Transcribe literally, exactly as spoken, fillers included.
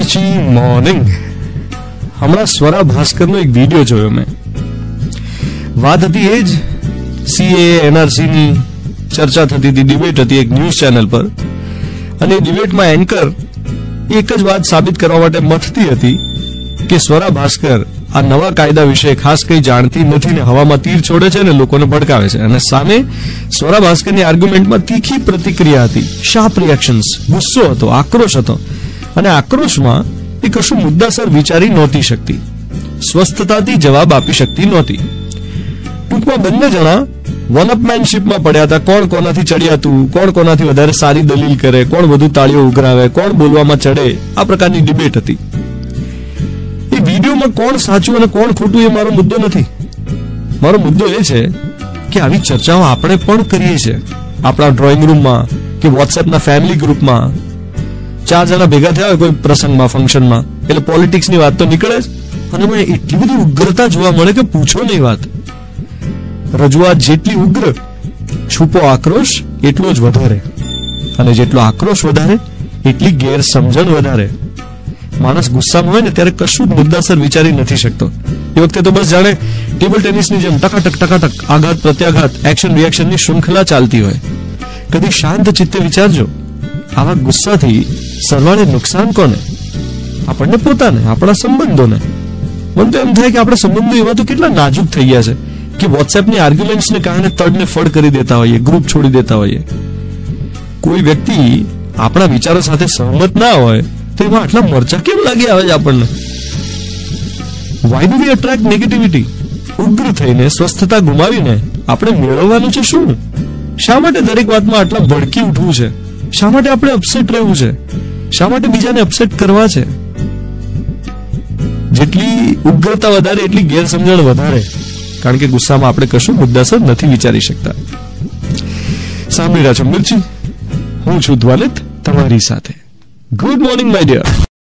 मिर्ची मॉर्निंग हमारा स्वरा भास्कर नो एक वीडियो जोयो मैं बात थी एज सीए एनआरसी नी चर्चा थती थी डिबेट थी एक न्यूज चैनल पर अने डिबेट में एंकर एक ज बात साबित करवा माटे मथती हती के स्वरा भास्कर आ नवा कायदा विषय खास कई जानती नहीं ने हवा में तीर छोड़े छे ने लोकोने भड़कावे छे अने सामे स्वरा भास्कर नी आर्ग्युमेंट में तीखी प्रतिक्रिया हती शार्प रिएक्शन्स गुस्सो हतो आक्रोश हतो अने आक्रोश में ए कशुं मुद्दासर विचारी नहोती शकती स्वस्थताथी जवाब आपी शकती नहोती टूंकमां बंने जणा वनअपमेनशिप में पड्या हता कोण कोनाथी चढ़ियातुं कोण कोनाथी वधारे सारी दलील करे कोण वधु ताळीओ उघरावे कोण बोलवामां चढ़े आ प्रकारनी डिबेट हती वीडियो में कोण साचुं अने कोण खोटुं ए मारो मुद्दो नथी मारो मुद्दो ए छे के आवी चर्चाओ आपणे पण करीए छे आपणा ड्रॉइंग रूम में के व्हाट्सएप ना फैमिली ग्रुप में चार जना भेगा थया कोई प्रसंग में फंक्शन में एटले पॉलिटिक्स नी वात तो निकळे ज अने मने एटली बधी उग्रता जोवा मळे के पूछो नहीं वात रजूआत जेटली उग्र छुपो आक्रोश एटलो ज वधारे अने जेटलो आक्रोश वधारे एटली गैरसमजण वधारे मानस गुस्सा में होय ने त्यारे कशुं ज मुद्दासर विचारी नहीं शकतो ए वखते तो बस जाने टेबल टेनिस नी जेम टकाटक टकाटक आघात प्रत्याघात एक्शन रिएक्शन नी श्रृंखला चालती होय कदी शांत चित्ते विचारजो आवा गुस्साथी सरवाळे नुकसान कोने आपणने पोताने आपणा संबंधोने मन तो एम थाय के आपणा संबंधो एवा तो केटला नाजुक थई गया छे कि व्हाट्सएप नी आर्ग्युमेंट्स ने कारणे तड़ने फड़ करी देता होय ग्रुप छोड़ी देता होय कोई व्यक्ति आपणा विचारो साथे सहमत ना होय तो एमां आटला मरचा केम लागी आवे छे आपणने why do we attract negativity उग्र थईने स्वस्थता गुमावीने आपणे मेळवવાનું છે શું શા માટે દરેક વાતમાં આટલા ભડકી ઉઠવું છે શા માટે આપણે અપસેટ રહેવું છે શા માટે બીજાને અપસેટ કરવા છે જેટલી ઉગ્રતા વધારે એટલી ગેરસમજણ વધારે કારણ કે ગુસ્સામાં આપણે કશું મુદ્દાસર નથી વિચારી શકતા સાંભળી રહ્યા છો મિર્ચી હું છું દ્વાલિત તમારી સાથે ગુડ મોર્નિંગ માય ડિયર